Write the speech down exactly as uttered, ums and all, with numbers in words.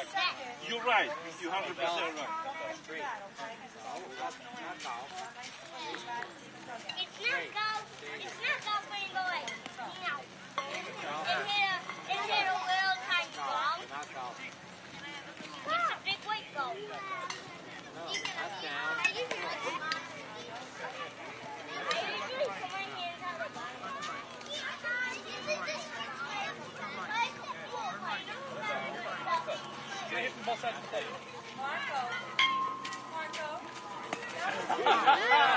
You're right. You're one hundred percent right. It's not golf. It's not golf anymore. No. It hit a, it hit a little tiny ball. It's a big weight golf. That's down. I usually come in here and have a Get hit from both sides of the plate. Marco. Marco.